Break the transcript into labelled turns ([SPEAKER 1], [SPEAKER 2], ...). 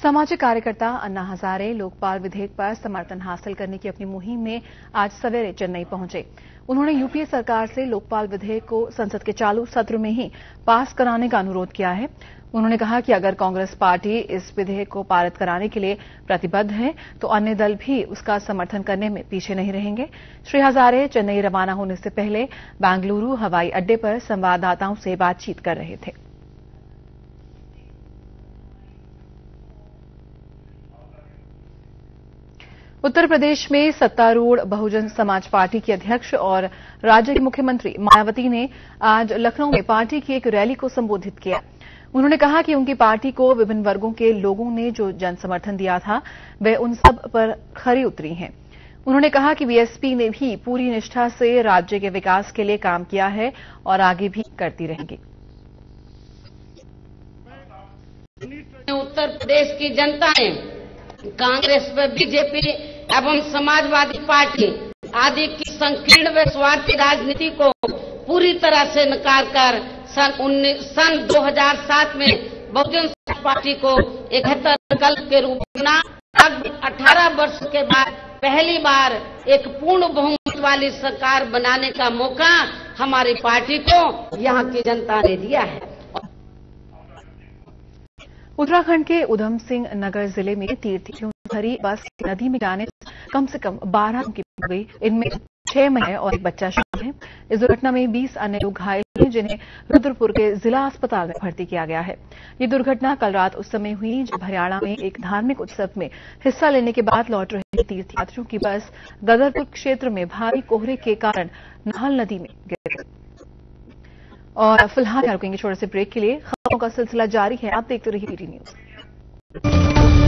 [SPEAKER 1] सामाजिक कार्यकर्ता अन्ना हजारे लोकपाल विधेयक पर समर्थन हासिल करने की अपनी मुहिम में आज सवेरे चेन्नई पहुंचे। उन्होंने यूपीए सरकार से लोकपाल विधेयक को संसद के चालू सत्र में ही पास कराने का अनुरोध किया है। उन्होंने कहा कि अगर कांग्रेस पार्टी इस विधेयक को पारित कराने के लिए प्रतिबद्ध है तो अन्य दल भी उसका समर्थन करने में पीछे नहीं रहेंगे। श्री हजारे चेन्नई रवाना होने से पहले बेंगलुरु हवाई अड्डे पर संवाददाताओं से बातचीत कर रहे थे। उत्तर प्रदेश में सत्तारूढ़ बहुजन समाज पार्टी की अध्यक्ष और राज्य की मुख्यमंत्री मायावती ने आज लखनऊ में पार्टी की एक रैली को संबोधित किया। उन्होंने कहा कि उनकी पार्टी को विभिन्न वर्गों के लोगों ने जो जन समर्थन दिया था वह उन सब पर खरी उतरी हैं। उन्होंने कहा कि बीएसपी ने भी पूरी निष्ठा से राज्य के विकास के लिए काम किया है और आगे भी करती रहेगी।
[SPEAKER 2] उत्तर प्रदेश की जनता ने कांग्रेस व बीजेपी एवं समाजवादी पार्टी आदि की संकीर्ण व स्वार्थी राजनीति को पूरी तरह से नकार कर सन 2007 में बहुजन समाज पार्टी को 71 विकल्प के रूप में लगभग 18 वर्ष के बाद पहली बार एक पूर्ण बहुमत वाली सरकार बनाने का मौका हमारी पार्टी को यहाँ की जनता ने दिया है।
[SPEAKER 1] उत्तराखंड के उधम सिंह नगर जिले में तीर्थयात्रियों भरी बस नदी में जाने से कम 12 की मौत हो गई। इनमें 6 महिलाएं और एक बच्चा शामिल है। इस दुर्घटना में 20 अन्य लोग घायल हुए जिन्हें रुद्रपुर के जिला अस्पताल में भर्ती किया गया है। ये दुर्घटना कल रात उस समय हुई जब हरियाणा में एक धार्मिक उत्सव में हिस्सा लेने के बाद लौट रहे तीर्थयात्रियों की बस गदरपुर क्षेत्र में भारी कोहरे के कारण नाहल नदी में गिर गई। और फिलहाल रुकेंगे छोटे से ब्रेक के लिए। खबरों का सिलसिला जारी है, आप देखते रहिए पीटी न्यूज।